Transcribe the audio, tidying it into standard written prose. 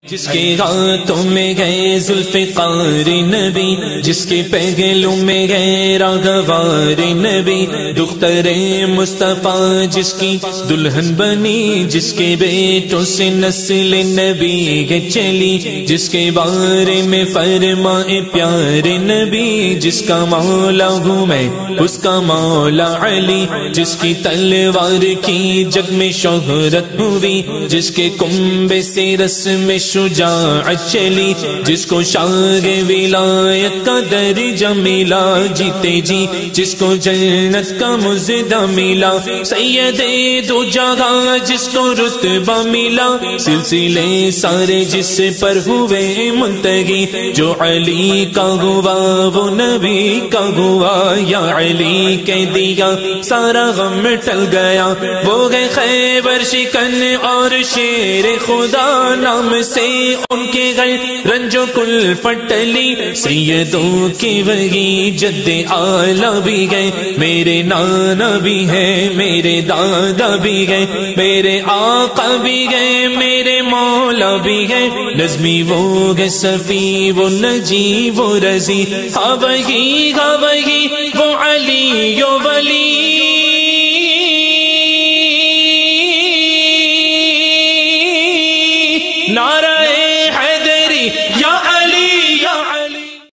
جس کے ہاتھوں میں گئے ذوالفقار نبی، جس کے پہلو میں گئے راغوار نبی، دختر مصطفیٰ جس کی دلہن بنی، جس کے بیٹوں سے نسل نبی ہے چلی، جس کے بارے میں فرمائے پیارے نبی، جس کا مولا ہوں میں اس کا مولا علی، جس کی تلوار کی جگ میں شہرت ہوئی، جس کے کنبے سے رسم شجاعت چلی، جس کو شاہ ولایت کا درجہ ملا جیتے جی، جس کو جنت کا مزدہ ملا، سید دو جگہ جس کو رتبہ ملا، سلسلے سارے جس پر ہوئے منتگی، جو علی کا ہوا وہ نبی کا ہوا، یا علی کہہ دیا سارا غم ٹل گیا، وہ گئے خیبر شکن اور شیر خدا، نام سے ان کے گھر رنج و کلفت ٹلی، سیدوں کی وہی جد اعلیٰ بھی گئے، میرے نانا بھی ہیں میرے دادا بھی گئے، میرے آقا بھی گئے میرے مولا بھی گئے، نظمی وہ گئے صفی وہ نجی وہ رضی، ہاں وہی وہ علی ولی۔